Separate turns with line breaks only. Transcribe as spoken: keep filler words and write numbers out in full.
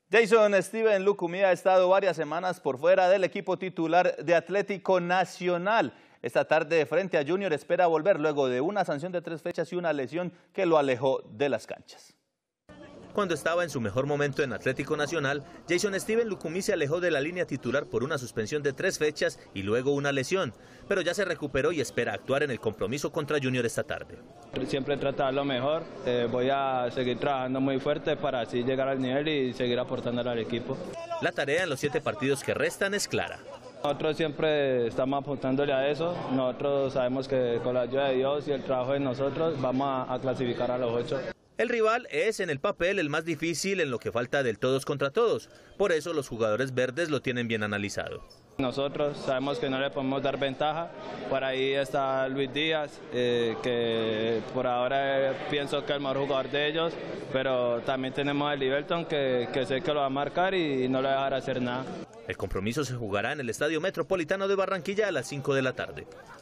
Jason Steven Lucumí ha estado varias semanas por fuera del equipo titular de Atlético Nacional. Esta tarde frente a Junior espera volver luego de una sanción de tres fechas y una lesión que lo alejó de las canchas. Cuando estaba en su mejor momento en Atlético Nacional, Jason Steven Lucumí se alejó de la línea titular por una suspensión de tres fechas y luego una lesión, pero ya se recuperó y espera actuar en el compromiso contra Junior esta tarde.
Siempre tratar lo mejor, eh, voy a seguir trabajando muy fuerte para así llegar al nivel y seguir aportándole al equipo.
La tarea en los siete partidos que restan es clara.
Nosotros siempre estamos apuntándole a eso, nosotros sabemos que con la ayuda de Dios y el trabajo de nosotros vamos a, a clasificar a los ocho.
El rival es en el papel el más difícil en lo que falta del todos contra todos, por eso los jugadores verdes lo tienen bien analizado.
Nosotros sabemos que no le podemos dar ventaja, por ahí está Luis Díaz, eh, que por ahora eh, pienso que es el mejor jugador de ellos, pero también tenemos a Liberton que, que sé que lo va a marcar y no le va a dejar hacer nada.
El compromiso se jugará en el Estadio Metropolitano de Barranquilla a las cinco de la tarde.